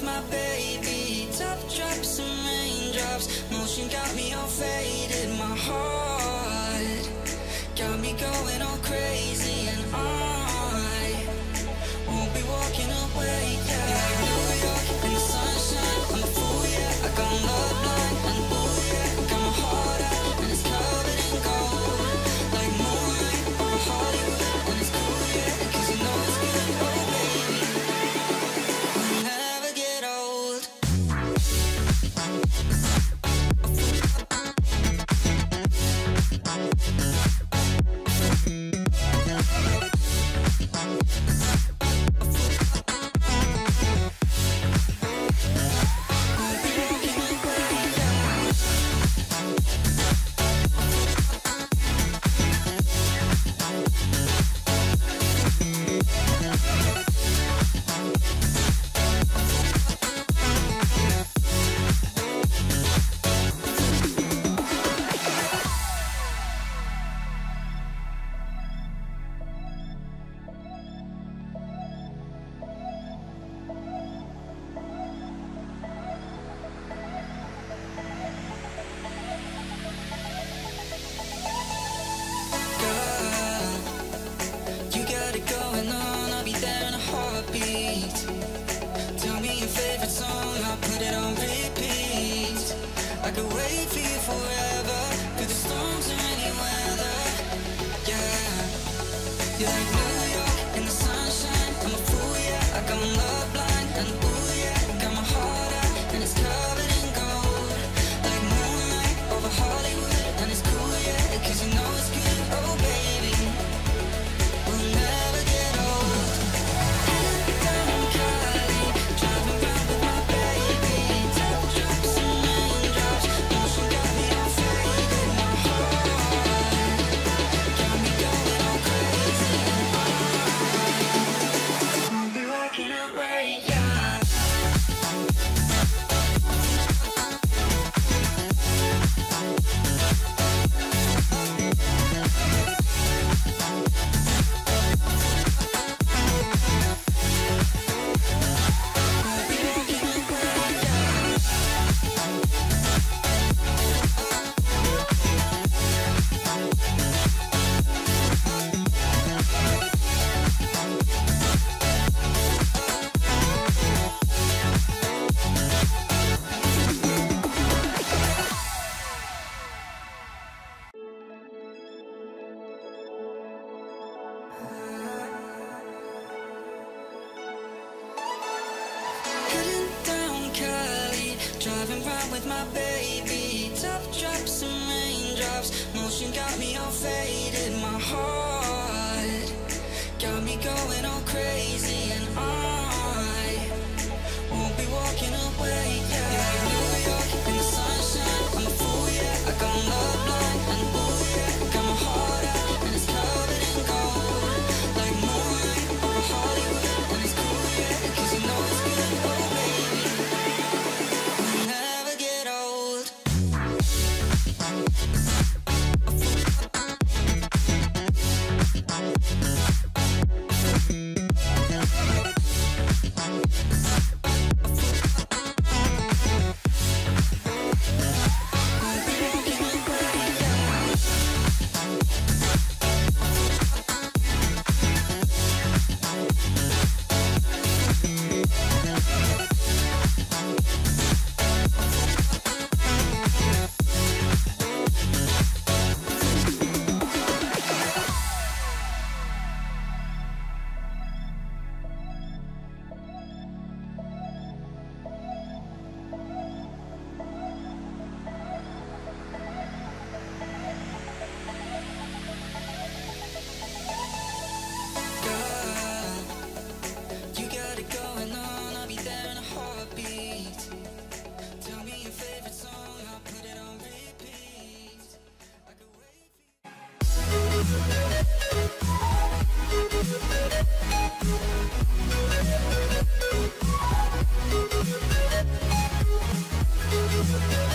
my baby. Top drops and raindrops, motion got me all faded. My heart got me going all crazy, and I won't be walking away. Yeah, New York in the sunshine, I'm a fool, yeah. I got love blind, and ooh yeah, got my heart out, and it's covered in gold, like moonlight over Hollywood. And it's cool, yeah, 'cause you know it's good. Oh baby, we'll never get old. You got it going on, I'll be there in a heartbeat. Tell me your favorite song, I'll put it on repeat. I could wait for you forever, through the storms or any weather. Yeah, you're like New York in the sunshine, I'm a fool, yeah. I got my love blind, and ooh yeah, got my heart out, and it's covered in gold, like moonlight over Hollywood. And it's cool, yeah, 'cause you know it's good. Oh baby, we'll never get old. Down Cali, driving round with my baby. Top drops and raindrops, motion got me all faded. My heart got me going all crazy, and I won't be walking away. Yeah. Heading down Cali, driving round with my baby. Top drops and raindrops, motion got me all faded. My heart got me going all crazy, and I won't be walking away. Yeah, New York in the sunshine, I'm a fool, yeah. I got love blind, and ooh yeah, got my heart out, and it's covered in gold, like moonlight over Hollywood. And it's cool, yeah, 'cause you know it's good. Oh baby, we'll never get old. You got it going on, I'll be there in a heartbeat. Tell me your favorite song, I'll put it on repeat. I could wait for you.